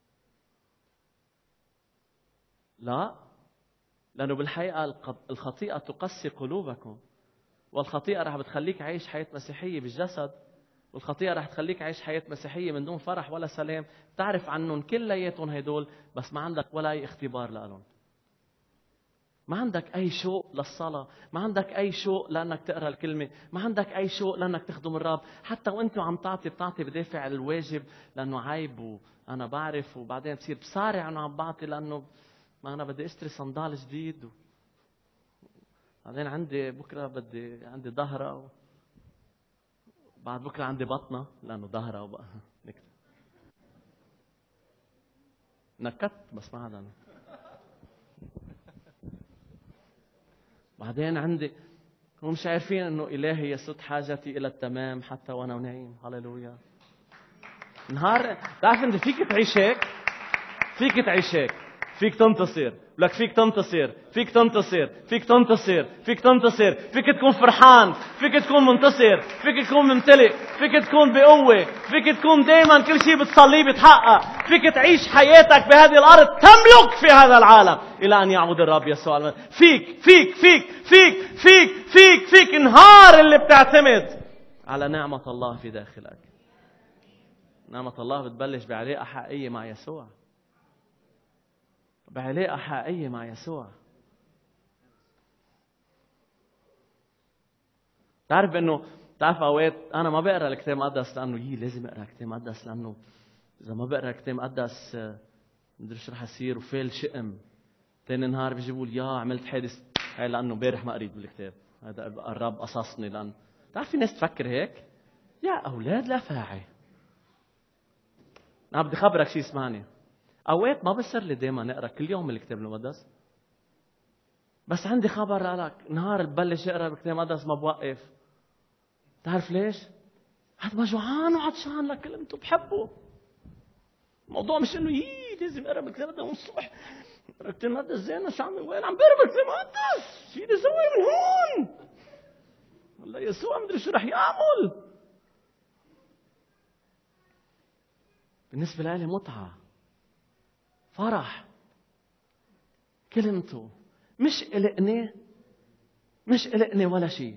لا، لأنه بالحقيقة الخطيئة تقسي قلوبكم، والخطيئة رح بتخليك عايش حياة مسيحية بالجسد، والخطيئة رح تخليك عايش حياة مسيحية من دون فرح ولا سلام. تعرف عنهم كلياتهم هدول، بس ما عندك ولا أي اختبار لهم. ما عندك أي شوق للصلاة، ما عندك أي شوق لأنك تقرأ الكلمة، ما عندك أي شوق لأنك تخدم الرب. حتى وأنت عم بتعطي بدافع الواجب لأنه عيب وأنا بعرف، وبعدين بصير بصارع أنه عم بعطي لأنه ما أنا بدي أشتري صندال جديد، بعدين عندي بكرة عندي ظهرة، بعد بكرة عندي بطنة لأنه ظهرة وبقى نكت بس ما هذا. بعدين عندي، هم مش عارفين انه الهي يسد حاجتي الى التمام حتى وانا نايم. هللويا. نهار تعرف انت فيك تعيش هيك، فيك تعيش هيك، فيك تنتصر، لك فيك تنتصر، فيك تنتصر، فيك تنتصر، فيك تنتصر، فيك تكون فرحان، فيك تكون منتصر، فيك تكون ممتلئ، فيك تكون بقوة، فيك تكون دائما كل شيء بتصليه بتحقق، فيك تعيش حياتك بهذه الأرض تملك في هذا العالم إلى أن يعود الرب يسوع. فيك فيك فيك فيك فيك فيك فيك نهار اللي بتعتمد على نعمة الله في داخلك. نعمة الله بتبلش بعلاقة حقيقية مع يسوع، بعلاقة حقيقية مع يسوع. تعرف أوقات أنا ما بقرأ الكتاب المقدس لأنه لازم أقرأ الكتاب المقدس، لأنه إذا ما بقرأ الكتاب المقدس مدري شو رح يصير، وفيل شئم. تاني نهار بيجيبوا لي عملت حادث، هاي لأنه بارح ما قريت بالكتاب، هذا الرب قصصني. لأن تعرف في ناس تفكر هيك، يا أولاد لا فاعي. أنا بدي خبرك شيء، اسمعني. أوقات ما بصير لي دايما نقرأ كل يوم الكتاب المقدس، بس عندي خبر لك، نهار ببلش اقرأ بالكتاب المقدس ما بوقف. تعرف ليش؟ هاد ما جوعان وعطشان لكلمته، بحبه. الموضوع مش انه لازم اقرأ بالكتاب المقدس من الصبح. الكتاب المقدس زين، شو عم وين عم بقرأ بالكتاب المقدس؟ شو بدي اسوي من هون؟ والله يسوع مدري شو رح يعمل. بالنسبة لي متعة، فرح، كلمته. مش قلقني ولا شيء.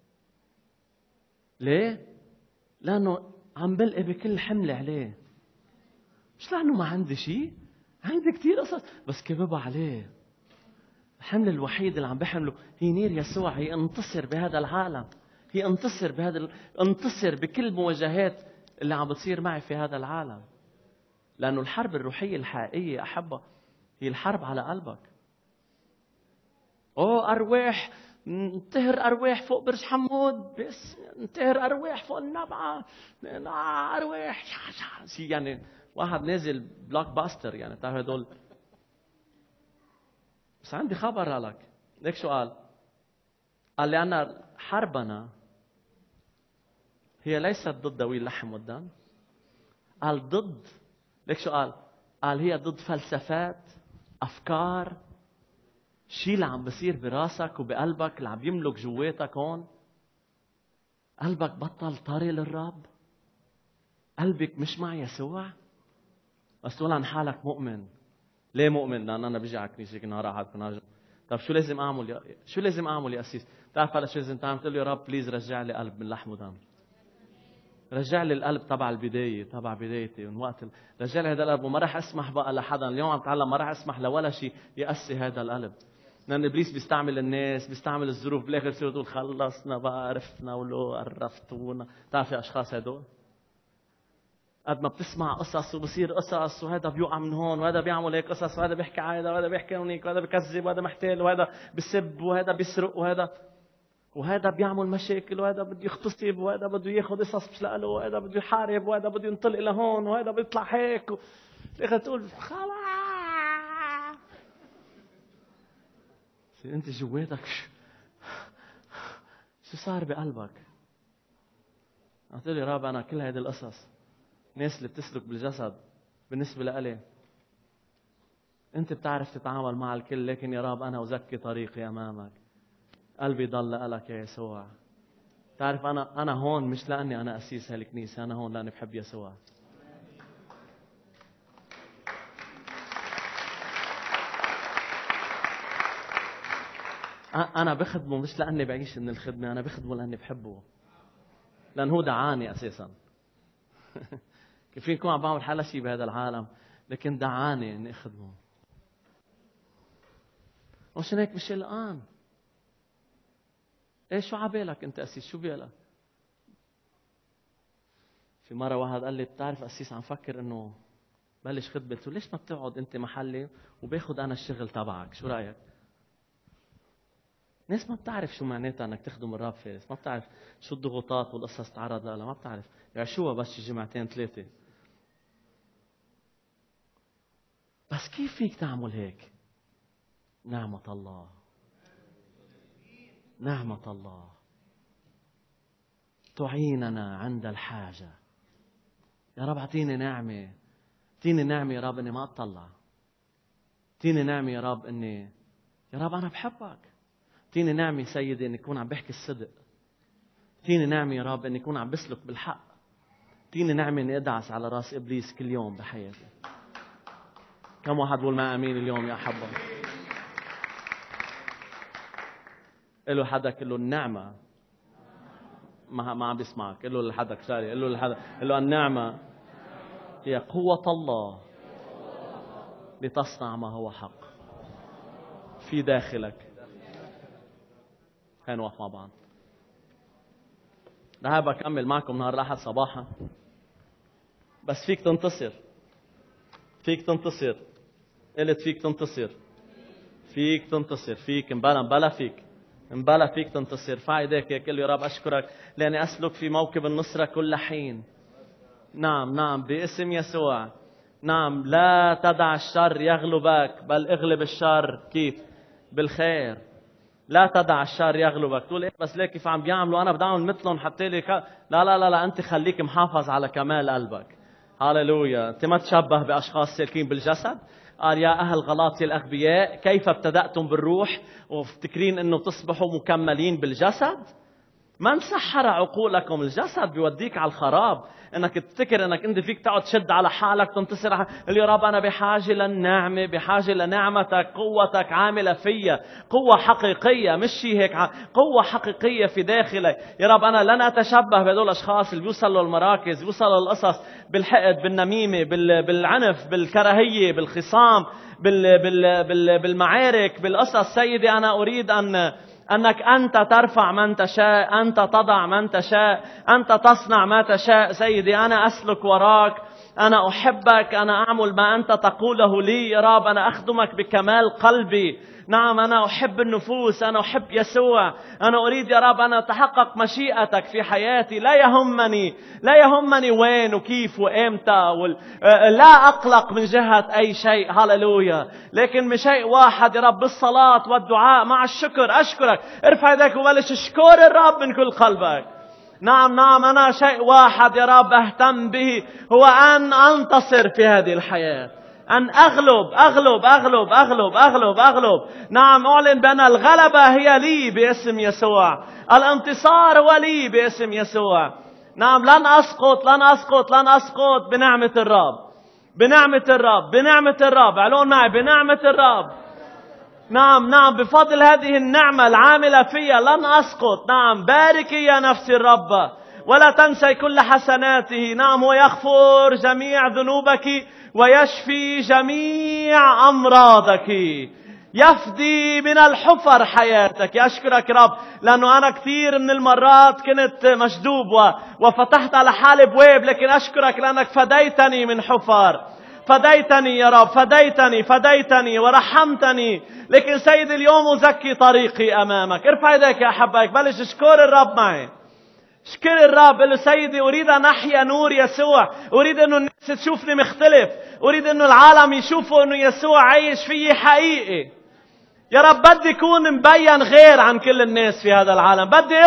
ليه؟ لأنه عم بلقي بكل حمل عليه. مش لأنه ما عندي شيء، عندي كتير قصص، بس كببها عليه. الحمل الوحيد اللي عم بحمله هي نير يسوع. هي انتصر بهذا العالم، هي انتصر بكل المواجهات اللي عم بتصير معي في هذا العالم. لأنه الحرب الروحية الحقيقية أحبها هي الحرب على قلبك. أرواح، انتهر أرواح فوق برج حمود، بس انتهر أرواح فوق النبعة، أرواح يعني واحد نازل بلوك باستر، يعني تعرف هدول. بس عندي خبر لك. ليك شو قال لي أنا حربنا هي ليست ضد ذوي اللحم والدم، قال ضد. ليك شو قال؟ قال هي ضد فلسفات، أفكار، شيء اللي عم بصير براسك وبقلبك اللي عم يملك جواتك هون. قلبك بطل طري للرب، قلبك مش مع يسوع. بس تقول عن حالك مؤمن. ليه مؤمن؟ لأن أنا بيجي على كنيسة كل نهار أحد كنهار. طب شو لازم أعمل شو لازم أعمل يا أسيس؟ تعرف هلا شو لازم تعمل؟ تقول له يا رب بليز رجع لي قلب من لحم ودم. رجع لي القلب تبع البداية، تبع بدايتي من وقت رجع لي هذا القلب، وما راح أسمح بقى لحدا. اليوم عم تعلم ما راح أسمح لولا شيء يأسي هذا القلب. لأن إبليس بيستعمل الناس، بيستعمل الظروف، بالآخر بصير تقول خلصنا بقى، عرفنا ولو قرفتونا. تعرف يا أشخاص هدول قد ما بتسمع قصص وبصير قصص، وهذا بيوقع من هون، وهذا بيعمل هيك قصص، وهذا بيحكي هذا، وهذا بيحكي هونيك، وهذا بيكذب، وهذا محتال، وهذا بيسب، وهذا بيسرق، وهذا بيعمل مشاكل، وهذا بده يغتصب، وهذا بده ياخذ قصص مش له، وهذا بده يحارب، وهذا بده ينطلق لهون، وهذا بيطلع هيك. لكن تقول خلاص انت جواتك شو صار بقلبك؟ قلت لي راب انا كل هذه القصص الناس اللي بتسلك بالجسد بالنسبه لإلي انت بتعرف تتعامل مع الكل، لكن يا رب انا أزكي طريقي امامك. قلبي ضل لك يا يسوع. تعرف انا هون مش لاني انا اسيس هالكنيسه، انا هون لاني بحب يسوع. انا بخدمه مش لاني بعيش من الخدمه، انا بخدمه لاني بحبه، لان هو دعاني اساسا. كيف يكون عم بعمل حالة شيء بهذا العالم، لكن دعاني اني اخدمه. وعشان هيك مش الان. ايه شو عبالك انت اسيس؟ شو بالك؟ في مرة واحد قال لي بتعرف اسيس عم فكر انه بلش خدمة. قلت له ليش ما بتقعد انت محلي وباخد انا الشغل تبعك؟ شو رايك؟ ناس ما بتعرف شو معناتها انك تخدم الرب فارس، ما بتعرف شو الضغوطات والقصص تعرض لها، ما بتعرف يعيشوها بس شي جمعتين ثلاثة. بس كيف فيك تعمل هيك؟ نعمة الله، نعمة الله تعيننا عند الحاجة. يا رب اعطيني نعمة، اعطيني نعمة يا رب اني ما اطلع، اعطيني نعمة يا رب اني يا رب انا بحبك، اعطيني نعمة سيدي اني اكون عم بحكي الصدق، اعطيني نعمة يا رب اني اكون عم بسلك بالحق، اعطيني نعمة اني ادعس على راس ابليس كل يوم بحياتي. كم واحد بقول ما امين اليوم يا احبه؟ قل له حدك، قل له النعمة ما عم بيسمعك، قل له لحدك ساري، قل له لحدك، قل له النعمة هي قوة الله لتصنع ما هو حق في داخلك. خلينا نوقف مع بعض. رح بكمل معكم نهار الأحد صباحا، بس فيك تنتصر، فيك تنتصر. قلت فيك تنتصر، فيك تنتصر، فيك مبلا فيك تنتصر. ارفع ايديك يا كل. يا رب اشكرك لاني اسلك في موكب النصرة كل حين. نعم باسم يسوع. نعم لا تدع الشر يغلبك، بل اغلب الشر. كيف؟ بالخير. لا تدع الشر يغلبك. تقول إيه بس ليه كيف عم بيعملوا أنا بدي أعمل مثلهم حتى لي لا أنت خليك محافظ على كمال قلبك. هاليلويا. أنت ما تشبه بأشخاص سالكين بالجسد. قال يا أهل غلاطيا الأغبياء كيف ابتدأتم بالروح وفتكرين أنه تصبحوا مكملين بالجسد؟ من سحر عقولكم؟ الجسد بيوديك على الخراب. انك تفتكر انك انت فيك تقعد تشد على حالك تنتصر. يا رب انا بحاجه للنعمه، بحاجه لنعمتك، قوتك عامله فيا، قوه حقيقيه مش شيء هيك، قوه حقيقيه في داخلي. يا رب انا لن اتشبه بهدول الاشخاص اللي بيوصلوا المراكز، بيوصلوا القصص بالحقد، بالنميمه، بالعنف، بالكراهيه، بالخصام، بالمعارك، بالقصص. سيدي انا اريد أنك أنت ترفع من تشاء، أنت تضع من تشاء، أنت تصنع ما تشاء. سيدي أنا أسلك وراك، أنا أحبك، أنا أعمل ما أنت تقوله لي. يا رب أنا أخدمك بكمال قلبي. نعم أنا أحب النفوس، أنا أحب يسوع. أنا أريد يا رب أن أتحقق مشيئتك في حياتي. لا يهمني وين وكيف وإمتى لا أقلق من جهة أي شيء. هاللويا. لكن من شيء واحد يا رب، بالصلاة والدعاء مع الشكر. أشكرك. ارفع يدك وبلش اشكر الرب من كل قلبك. نعم أنا شيء واحد يا رب أهتم به، هو أن أنتصر في هذه الحياة. أن أغلب أغلب أغلب أغلب أغلب أغلب. نعم، أعلن بأن الغلبة هي لي باسم يسوع. الانتصار هو لي باسم يسوع. نعم، لن أسقط لن أسقط لن أسقط بنعمة الرب، بنعمة الرب، بنعمة الرب. علون معي، بنعمة الرب. نعم نعم، بفضل هذه النعمة العاملة فيها لن أسقط. نعم، باركي يا نفسي الرب ولا تنسي كل حسناته. نعم، ويغفر جميع ذنوبك ويشفي جميع أمراضك، يفدي من الحفر حياتك. أشكرك رب، لأنه أنا كثير من المرات كنت مشدوب وفتحت على حالي بواب، لكن أشكرك لأنك فديتني من حفر. فديتني يا رب، فديتني ورحمتني. لكن سيد اليوم أزكي طريقي أمامك. ارفع يديك يا أحبائك، بلش اشكر الرب معي. اشكر الرب، قل له سيدي أريد أن أحيا نور يسوع. أريد أنه الناس تشوفني مختلف. أريد أنه العالم يشوفوا أنه يسوع عايش فيه حقيقي. يا رب بدي أكون مبين غير عن كل الناس في هذا العالم. بدي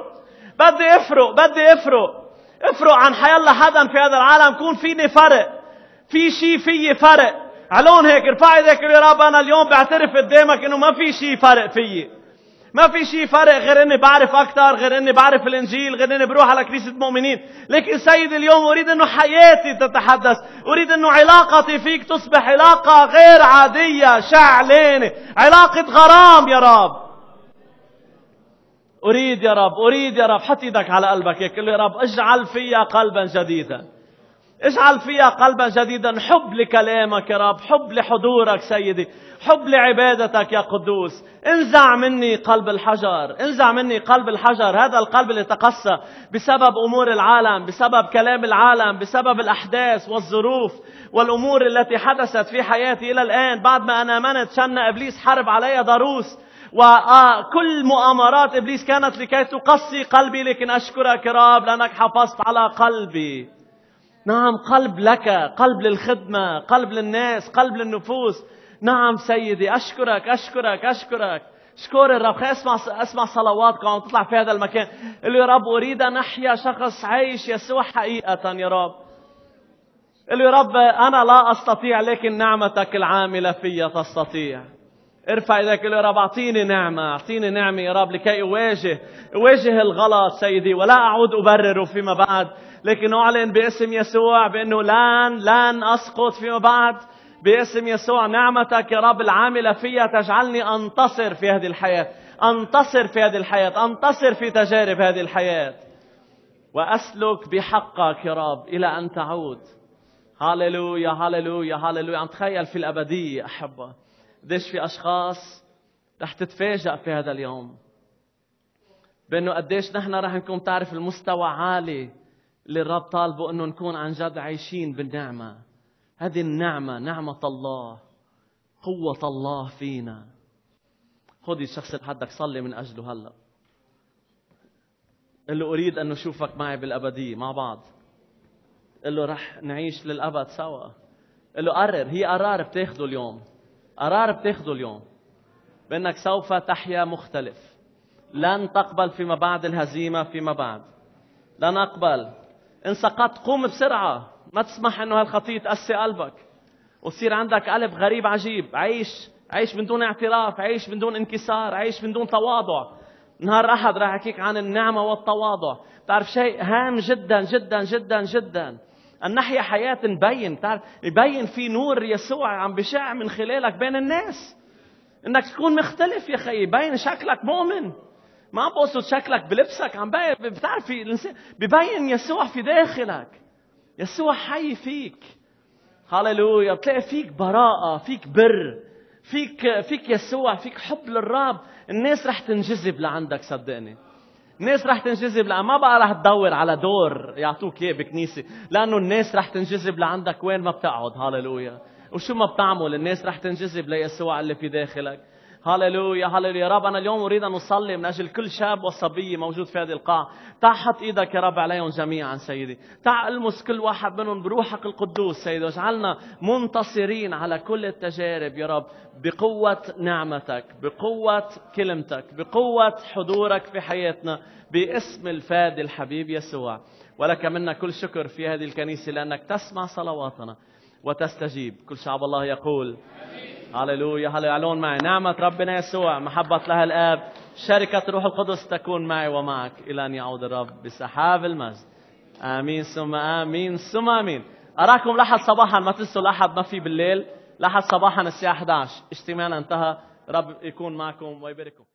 أفرق عن حيالله حدا في هذا العالم. كون فيني فرق، في شيء فيي فرق. علون هيك ارفع يدك يا رب، أنا اليوم بعترف قدامك إنه ما في شيء فرق فيي. ما في شيء فرق غير إني بعرف أكتر، غير إني بعرف الإنجيل، غير إني بروح على كنيسة مؤمنين. لكن سيدي اليوم أريد إنه حياتي تتحدث. أريد إنه علاقتي فيك تصبح علاقة غير عادية، شعلانة، علاقة غرام يا رب. أريد يا رب، حط إيدك على قلبك يقول يا رب اجعل فيا قلبا جديدا. اجعل فيها قلبا جديدا، حب لكلامك يا رب، حب لحضورك سيدي، حب لعبادتك يا قدوس. انزع مني قلب الحجر، انزع مني قلب الحجر، هذا القلب اللي تقسى بسبب أمور العالم، بسبب كلام العالم، بسبب الأحداث والظروف والأمور التي حدثت في حياتي إلى الآن. بعد ما أنا آمنت شن إبليس حرب علي ضروس، وكل مؤامرات إبليس كانت لكي تقسي قلبي. لكن أشكرك يا رب لأنك حافظت على قلبي. نعم، قلب لك، قلب للخدمة، قلب للناس، قلب للنفوس. نعم سيدي، أشكرك. اشكر الرب. خلينا اسمع صلواتكم عم تطلع في هذا المكان. قل له يا رب أريد أن أحيا شخص عايش يسوع حقيقة يا رب. قل له يا رب أنا لا أستطيع، لكن نعمتك العاملة في تستطيع. ارفع يدك، قل له يا رب أعطيني نعمة يا رب لكي أواجه الغلط سيدي، ولا أعود أبرره فيما بعد، لكن أعلن باسم يسوع بأنه لن أسقط فيما بعد. باسم يسوع نعمتك يا رب العاملة فيها تجعلني أنتصر في هذه الحياة، أنتصر في تجارب هذه الحياة، وأسلك بحقك يا رب إلى أن تعود. هاليلويا هاليلويا هاليلويا. عم تخيل في الأبدية أحبة قديش في أشخاص رح تتفاجأ في هذا اليوم بأنه قديش نحن رح نكون تعرف المستوى عالي اللي الرب طالبه أنه نكون عن جد عايشين بالنعمة. هذه النعمة نعمة الله، قوة الله فينا. خذي الشخص اللي حدك صلي من أجله هلأ، قل له أريد أن نشوفك معي بالأبدية مع بعض. قل له رح نعيش للأبد سوا. قل له قرر، هي قرار بتاخده اليوم، بأنك سوف تحيا مختلف. لن تقبل فيما بعد الهزيمة فيما بعد. لن أقبل. إن سقطت قوم بسرعة، ما تسمح أنه هالخطية تأسي قلبك وتصير عندك قلب غريب عجيب. عيش من دون اعتراف، عيش من دون انكسار، عيش من دون تواضع. نهار أحد راح أحكيك عن النعمة والتواضع. تعرف شيء هام جدا جدا جدا جدا، أن نحيا حياة نبين، تعرف يبين في نور يسوع عم بشع من خلالك بين الناس. إنك تكون مختلف يا خي، يبين شكلك مؤمن. ما بقصد شكلك بلبسك، عم بتعرف ببين يسوع في داخلك. يسوع حي فيك. هاليلويا. بتلاقي فيك براءة، فيك بر، فيك يسوع، فيك حب للرب. الناس رح تنجذب لعندك، صدقني. الناس رح تنجذب ما بقى رح تدور على دور يعطوك اياه بكنيسة، لأنه الناس رح تنجذب لعندك وين ما بتقعد. هاليلويا. وشو ما بتعمل الناس رح تنجذب ليسوع اللي في داخلك. هاليلويا هاليلويا. يا رب أنا اليوم أريد أن نصلي من أجل كل شاب وصبية موجود في هذه القاعة. تعال حط إيدك يا رب عليهم جميعا سيدي. تعال ألمس كل واحد منهم بروحك القدوس سيدي، واجعلنا منتصرين على كل التجارب يا رب، بقوة نعمتك، بقوة كلمتك، بقوة حضورك في حياتنا، باسم الفادي الحبيب يسوع. ولك منا كل شكر في هذه الكنيسة لأنك تسمع صلواتنا. وتستجيب. كل شعب الله يقول هللويا. هلا يعلون معي نعمة ربنا يسوع، محبة له الآب، شركة روح القدس تكون معي ومعك إلى أن يعود الرب بسحاب المجد. آمين ثم آمين ثم آمين. أراكم لحد صباحا، ما تنسوا الأحد ما في بالليل، لحد صباحا الساعة 11 اجتماعنا انتهى. رب يكون معكم ويبارككم.